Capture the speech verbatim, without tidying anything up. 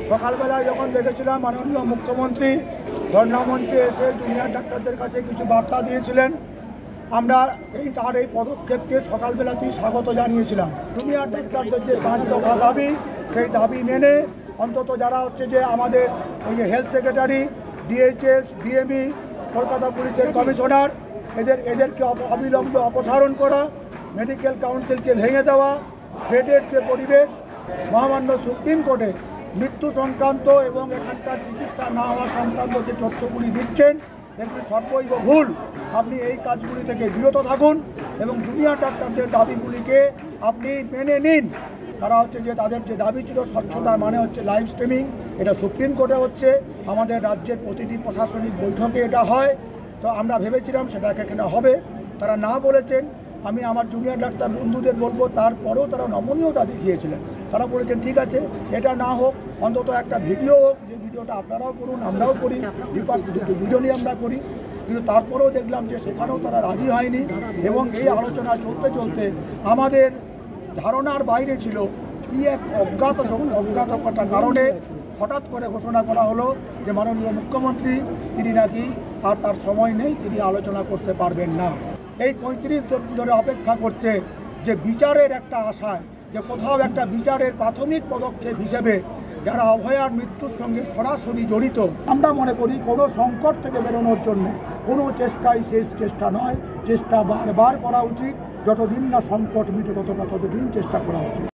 সকালবেলায় যখন দেখেছিলাম মাননীয় মুখ্যমন্ত্রী ধর্ণা মঞ্চে এসে জুনিয়র ডাক্তারদের কাছে কিছু বার্তা দিয়েছিলেন, আমরা এই তার এই পদক্ষেপকে সকালবেলাতেই স্বাগত জানিয়েছিলাম। জুনিয়র ডাক্তারদের যে পাঁচ দফা দাবি, সেই দাবি মেনে অন্তত যারা হচ্ছে যে আমাদের ওই যে health secretary, DHS, DME, Kolkata পুলিশের কমিশনার, এদের এদেরকে অবিলম্বে অপসারণ করা, মেডিকেল কাউন্সিলকে ভেঙে দেওয়া, ফেডের যে পরিবেশ, মহামান্য সুপ্রিম কোর্টে মৃত্যু সংক্রান্ত এবং এখানকার চিকিৎসা না হওয়া সংক্রান্ত যে তথ্যগুলি দিচ্ছেন এগুলি সর্বৈব ভুল। আপনি এই কাজগুলি থেকে বিরত থাকুন এবং জুনিয়র ডাক্তারদের দাবিগুলিকে আপনি মেনে নিন। তারা হচ্ছে যে তাদের যে দাবি ছিল স্বচ্ছতা, মানে হচ্ছে লাইভ স্ট্রিমিং, এটা সুপ্রিম কোর্টে হচ্ছে, আমাদের রাজ্যের প্রতিটি প্রশাসনিক বৈঠকে এটা হয়। তো আমরা ভেবেছিলাম সেটা এখানে হবে, তারা না বলেছেন। আমি আমার জুনিয়র ডাক্তার বন্ধুদের বলবো, তারপরেও তারা নমনীয়তা দেখিয়েছিলেন। তারা বলেছেন ঠিক আছে, এটা না হোক, অন্তত একটা ভিডিও হোক, যে ভিডিওটা আপনারাও করুন, আমরাও করি, দীপক দুজনই আমরা করি। কিন্তু তারপরেও দেখলাম যে সেখানেও তারা রাজি হয়নি এবং এই আলোচনা চলতে চলতে আমাদের ধারণার বাইরে ছিল। কি এক অজ্ঞাত অজ্ঞাতকতার কারণে হঠাৎ করে ঘোষণা করা হলো যে মাননীয় মুখ্যমন্ত্রী তিনি নাকি আর তার সময় নেই, তিনি আলোচনা করতে পারবেন না। এই পঁয়ত্রিশ দিন ধরে অপেক্ষা করছে যে বিচারের একটা আশায়, যে কোথাও একটা বিচারের প্রাথমিক পদক্ষেপ হিসেবে যারা অভয়ার মৃত্যুর সঙ্গে সরাসরি জড়িত, আমরা মনে করি কোনো সংকট থেকে বেরোনোর জন্য কোনো চেষ্টাই শেষ চেষ্টা নয়, চেষ্টা বারবার করা উচিত। যতদিন না সংকট মিটে ততটা ততদিন চেষ্টা করা উচিত।